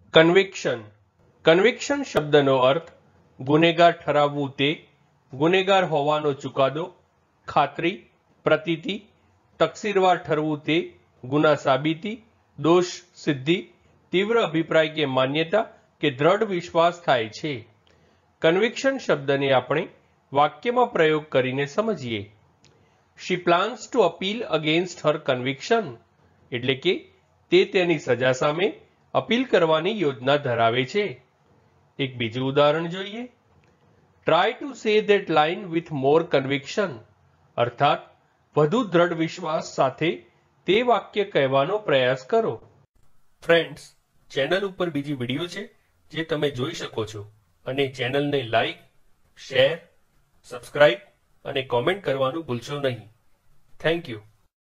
Conviction conviction શબ્દનો અર્થ ગુનેગાર ઠરાવવું તે, ગુનેગાર હોવાનો ચુકાદો, ખાતરી, પ્રતીતિ, તકસીરવાર ઠરવું તે, ગુના સાબિતી, દોષ સિદ્ધિ, તીવ્ર અભિપ્રાય કે માન્યતા કે દ્રઢ વિશ્વાસ થાય છે. કન્વિક્શન શબ્દને આપણે વાક્યમાં પ્રયોગ કરીને સમજીએ. She plans to appeal against her conviction, એટલે કે તે તેની સજા સામે અપીલ કરવાની યોજના ધરાવે છે. એક બીજું ઉદાહરણ જોઈએ. Try to say that line with more conviction, અર્થાત વધુ દ્રઢ વિશ્વાસ સાથે તે વાક્ય કહેવાનો પ્રયાસ કરો. ફ્રેન્ડ્સ, ચેનલ ઉપર બીજી વિડીયો છે જે તમે જોઈ શકો છો અને ચેનલને લાઈક, શેર, સબસ્ક્રાઇબ અને કોમેન્ટ કરવાનું ભૂલશો નહીં. Thank you.